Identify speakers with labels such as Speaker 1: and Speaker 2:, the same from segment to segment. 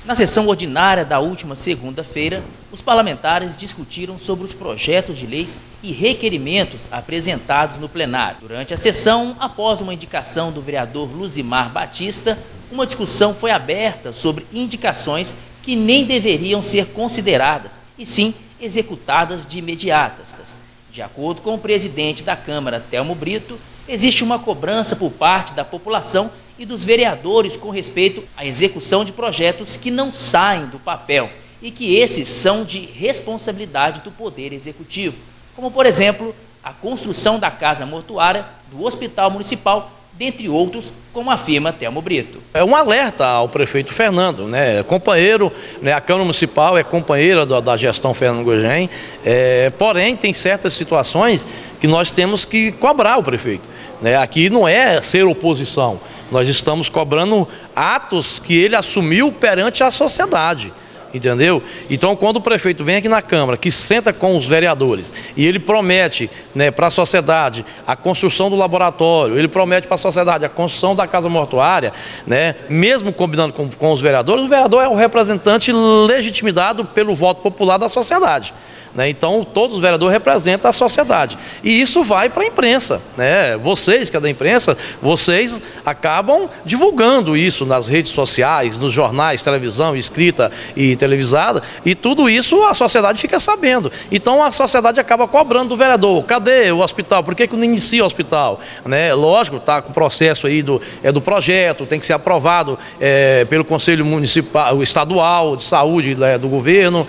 Speaker 1: Na sessão ordinária da última segunda-feira, os parlamentares discutiram sobre os projetos de leis e requerimentos apresentados no plenário. Durante a sessão, após uma indicação do vereador Luzimar Batista, uma discussão foi aberta sobre indicações que nem deveriam ser consideradas, e sim executadas de imediatas. De acordo com o presidente da Câmara, Telmo Brito, existe uma cobrança por parte da população e dos vereadores com respeito à execução de projetos que não saem do papel e que esses são de responsabilidade do Poder Executivo, como, por exemplo, a construção da casa mortuária, do Hospital Municipal, dentre outros, como afirma Telmo Brito.
Speaker 2: É um alerta ao prefeito Fernando, né? Companheiro, né? A Câmara Municipal é companheira da gestão Fernando Gurgem, porém tem certas situações que nós temos que cobrar o prefeito, né? Aqui não é ser oposição, nós estamos cobrando atos que ele assumiu perante a sociedade. Entendeu? Então, quando o prefeito vem aqui na Câmara, que senta com os vereadores, e ele promete, né, para a sociedade a construção do laboratório, ele promete para a sociedade a construção da casa mortuária, né, mesmo combinando com os vereadores, o vereador é o representante legitimado pelo voto popular da sociedade. Então, todos os vereadores representam a sociedade. E isso vai para a imprensa, né? Vocês, que é da imprensa, vocês acabam divulgando isso nas redes sociais, nos jornais, televisão, escrita e televisada, e tudo isso a sociedade fica sabendo. Então, a sociedade acaba cobrando do vereador. Cadê o hospital? Por que não inicia o hospital? Né? Lógico, está com o processo aí do projeto, tem que ser aprovado pelo Conselho Municipal, Estadual de Saúde do governo,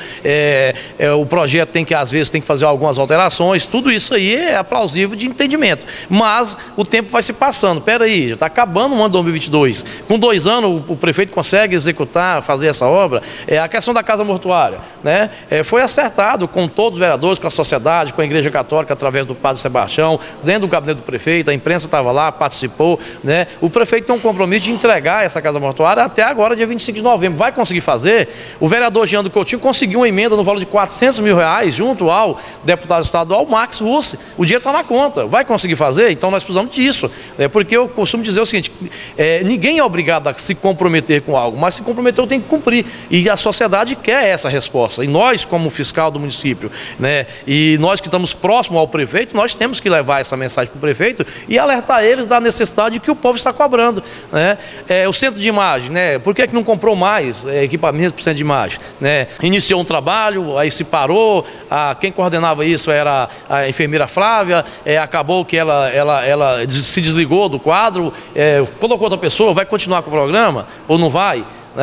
Speaker 2: o projeto às vezes tem que fazer algumas alterações, tudo isso aí é plausível de entendimento. Mas o tempo vai se passando. Espera aí, está acabando o ano de 2022. Com 2 anos o prefeito consegue executar, fazer essa obra. A questão da casa mortuária, né? Foi acertado com todos os vereadores, com a sociedade, com a Igreja Católica, através do Padre Sebastião, dentro do gabinete do prefeito, a imprensa estava lá, participou, né? O prefeito tem um compromisso de entregar essa casa mortuária até agora, dia 25 de novembro. Vai conseguir fazer? O vereador Jean do Coutinho conseguiu uma emenda no valor de R$400 mil, junto ao deputado estadual Max Russi. O dinheiro está na conta. Vai conseguir fazer? Então nós precisamos disso. Porque eu costumo dizer o seguinte, ninguém é obrigado a se comprometer com algo, mas se comprometeu tem que cumprir. E a sociedade quer essa resposta. E nós, como fiscal do município, né, e nós que estamos próximos ao prefeito, nós temos que levar essa mensagem para o prefeito e alertar eles da necessidade que o povo está cobrando. Né? O centro de imagem, né? Por que não comprou mais equipamentos para o centro de imagem? Né? Iniciou um trabalho, aí se parou. Quem coordenava isso era a enfermeira Flávia, acabou que ela se desligou do quadro, colocou outra pessoa, vai continuar com o programa ou não vai?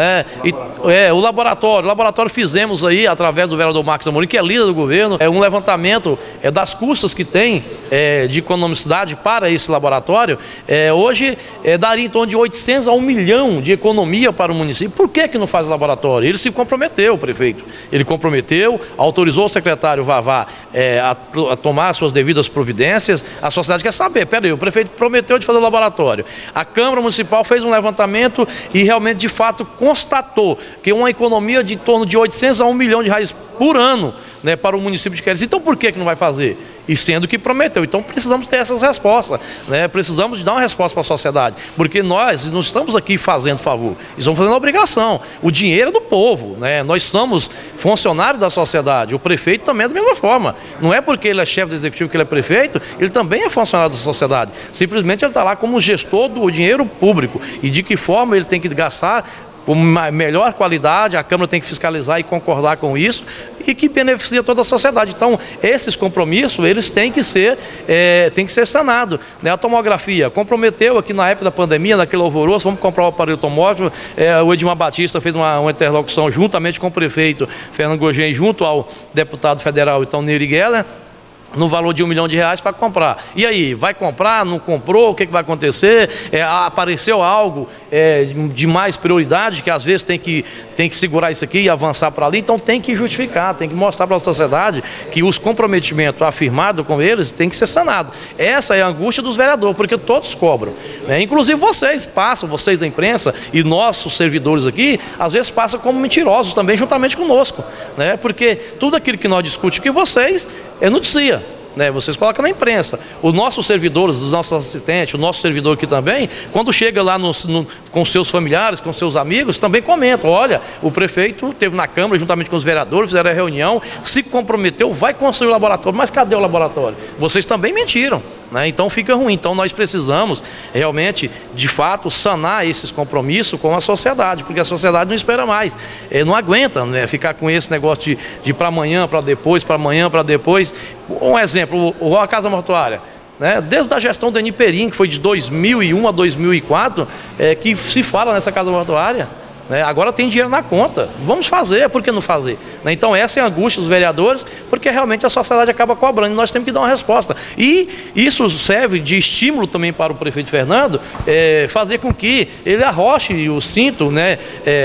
Speaker 2: O laboratório fizemos aí, através do vereador Marcos Amorim, que é líder do governo, um levantamento das custas que tem de economicidade para esse laboratório. Hoje daria em torno de 800 a 1 milhão de economia para o município. Por que não faz o laboratório? Ele se comprometeu, o prefeito. Ele comprometeu, autorizou o secretário Vavá a tomar suas devidas providências. A sociedade quer saber, peraí, o prefeito prometeu de fazer o laboratório. A Câmara Municipal fez um levantamento e realmente, de fato, constatou que uma economia de torno de 800 a 1 milhão de reais por ano, né, para o município de Querência. Então por que não vai fazer? E sendo que prometeu. Então precisamos ter essas respostas, né? Precisamos dar uma resposta para a sociedade, porque nós não estamos aqui fazendo favor, estamos fazendo obrigação. O dinheiro é do povo, né? Nós somos funcionários da sociedade, o prefeito também é da mesma forma. Não é porque ele é chefe do executivo que ele é prefeito, ele também é funcionário da sociedade. Simplesmente ele está lá como gestor do dinheiro público e de que forma ele tem que gastar com melhor qualidade. A Câmara tem que fiscalizar e concordar com isso, e que beneficia toda a sociedade. Então, esses compromissos, eles têm que ser sanados. Né? A tomografia comprometeu aqui na época da pandemia, naquele alvoroço, vamos comprar o aparelho tomógrafo. O Edmar Batista fez uma interlocução juntamente com o prefeito Fernando Gurgem, junto ao deputado federal, então, Nery Geller, no valor de R$1 milhão para comprar. E aí, vai comprar, não comprou, o que vai acontecer? Apareceu algo de mais prioridade, que às vezes tem que segurar isso aqui e avançar para ali, então tem que justificar, tem que mostrar para a sociedade que os comprometimentos afirmados com eles tem que ser sanado. Essa é a angústia dos vereadores, porque todos cobram, né? Inclusive vocês da imprensa e nossos servidores aqui, às vezes passam como mentirosos também, juntamente conosco, né? Porque tudo aquilo que nós discutimos que vocês noticiam. né? Vocês colocam na imprensa. Os nossos servidores, os nossos assistentes, o nosso servidor aqui também, quando chega lá com seus familiares, com seus amigos, também comentam: olha, o prefeito esteve na Câmara juntamente com os vereadores, fizeram a reunião, se comprometeu, vai construir o laboratório. Mas cadê o laboratório? Vocês também mentiram, né? Então fica ruim. Então nós precisamos realmente, de fato, sanar esses compromissos com a sociedade, porque a sociedade não espera mais, não aguenta, né, ficar com esse negócio de para amanhã, para depois, para amanhã, para depois. Um exemplo, a Casa Mortuária, né? Desde a gestão do Eni Perim, que foi de 2001 a 2004, que se fala nessa Casa Mortuária. Agora tem dinheiro na conta, vamos fazer, por que não fazer? Então essa é a angústia dos vereadores, porque realmente a sociedade acaba cobrando e nós temos que dar uma resposta. E isso serve de estímulo também para o prefeito Fernando, fazer com que ele arroche o cinto, né,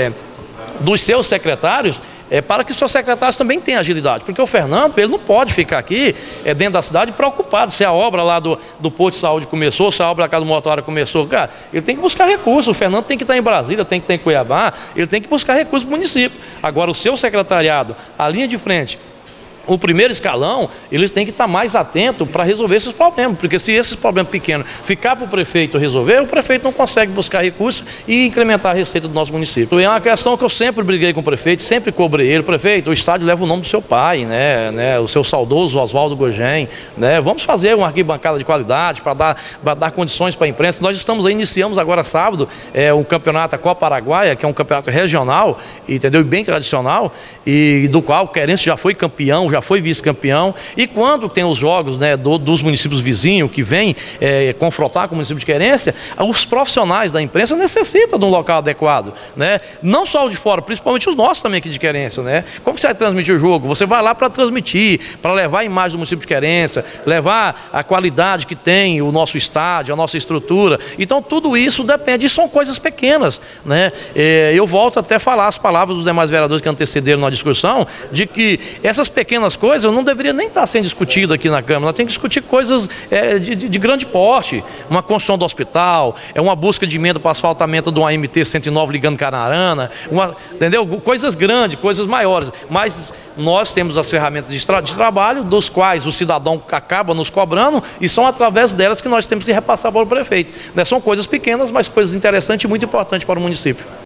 Speaker 2: dos seus secretários, para que os seus secretários também tenham agilidade. Porque o Fernando, ele não pode ficar aqui dentro da cidade preocupado se a obra lá do posto de saúde começou, se a obra da Casa Mortuária começou. Cara, ele tem que buscar recursos. O Fernando tem que estar em Brasília, tem que estar em Cuiabá, ele tem que buscar recursos para o município. Agora, o seu secretariado, a linha de frente, o primeiro escalão, eles têm que estar mais atentos para resolver esses problemas, porque se esses problemas pequenos ficar para o prefeito resolver, o prefeito não consegue buscar recursos e incrementar a receita do nosso município. É uma questão que eu sempre briguei com o prefeito, sempre cobrei ele: prefeito, o estádio leva o nome do seu pai, né, o seu saudoso Oswaldo Gurgem, né, vamos fazer uma arquibancada de qualidade para dar condições para a imprensa. Nós iniciamos agora sábado o campeonato, a Copa Araguaia, que é um campeonato regional, entendeu, e bem tradicional, e do qual o Querência já foi campeão, já foi vice-campeão. E quando tem os jogos, né, dos municípios vizinhos que vêm confrontar com o município de Querência, os profissionais da imprensa necessitam de um local adequado, né? Não só o de fora, principalmente os nossos também aqui de Querência, né? Como você vai transmitir o jogo? Você vai lá para transmitir, para levar a imagem do município de Querência, levar a qualidade que tem o nosso estádio, a nossa estrutura. Então tudo isso depende, e são coisas pequenas, né? Eu volto até a falar as palavras dos demais vereadores que antecederam na discussão, de que essas pequenas coisas não deveriam nem estar sendo discutidas aqui na Câmara. Nós temos que discutir coisas de grande porte, uma construção do hospital, uma busca de emenda para asfaltamento de uma MT-109 ligando Canarana, entendeu? Coisas grandes, coisas maiores. Mas nós temos as ferramentas de trabalho, dos quais o cidadão acaba nos cobrando, e são através delas que nós temos que repassar para o prefeito, né? São coisas pequenas, mas coisas interessantes e muito importantes para o município.